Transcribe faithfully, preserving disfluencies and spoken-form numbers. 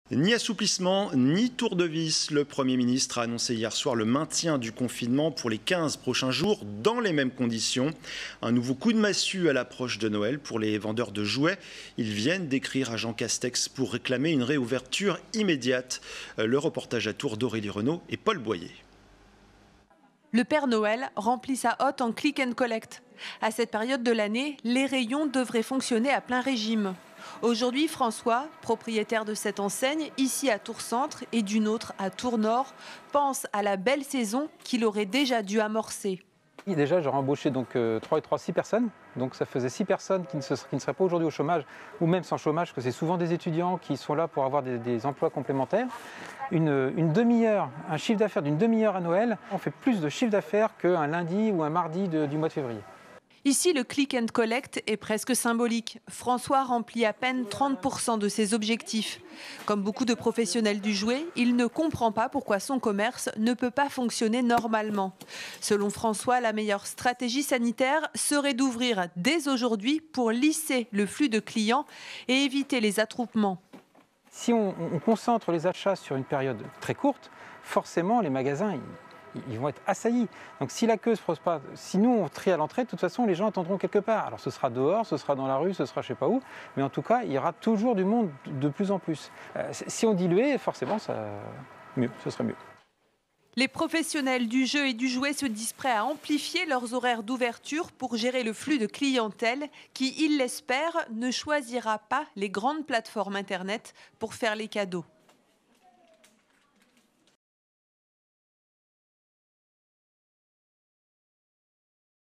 Ni assouplissement, ni tour de vis. Le Premier ministre a annoncé hier soir le maintien du confinement pour les quinze prochains jours dans les mêmes conditions. Un nouveau coup de massue à l'approche de Noël pour les vendeurs de jouets. Ils viennent d'écrire à Jean Castex pour réclamer une réouverture immédiate. Le reportage à Tours d'Aurélie Renaud et Paul Boyer. Le Père Noël remplit sa hotte en click and collect. À cette période de l'année, les rayons devraient fonctionner à plein régime. Aujourd'hui, François, propriétaire de cette enseigne, ici à Tours Centre et d'une autre à Tours Nord, pense à la belle saison qu'il aurait déjà dû amorcer. Déjà, j'aurais embauché donc euh, trois et trois, six personnes. Donc ça faisait six personnes qui ne, se, qui ne seraient pas aujourd'hui au chômage, ou même sans chômage, parce que c'est souvent des étudiants qui sont là pour avoir des, des emplois complémentaires. Une, une demi-heure, un chiffre d'affaires d'une demi-heure à Noël, on fait plus de chiffre d'affaires qu'un lundi ou un mardi de, du mois de février. Ici, le click and collect est presque symbolique. François remplit à peine trente pour cent de ses objectifs. Comme beaucoup de professionnels du jouet, il ne comprend pas pourquoi son commerce ne peut pas fonctionner normalement. Selon François, la meilleure stratégie sanitaire serait d'ouvrir dès aujourd'hui pour lisser le flux de clients et éviter les attroupements. Si on, on concentre les achats sur une période très courte, forcément les magasins ils, ils vont être assaillis. Donc si la queue se pose pas, si nous on trie à l'entrée, de toute façon les gens attendront quelque part. Alors ce sera dehors, ce sera dans la rue, ce sera je sais pas où, mais en tout cas il y aura toujours du monde de plus en plus. Euh, si on diluait, forcément ça, mieux, ce serait mieux. Les professionnels du jeu et du jouet se disent prêts à amplifier leurs horaires d'ouverture pour gérer le flux de clientèle qui, ils l'espèrent, ne choisira pas les grandes plateformes Internet pour faire les cadeaux.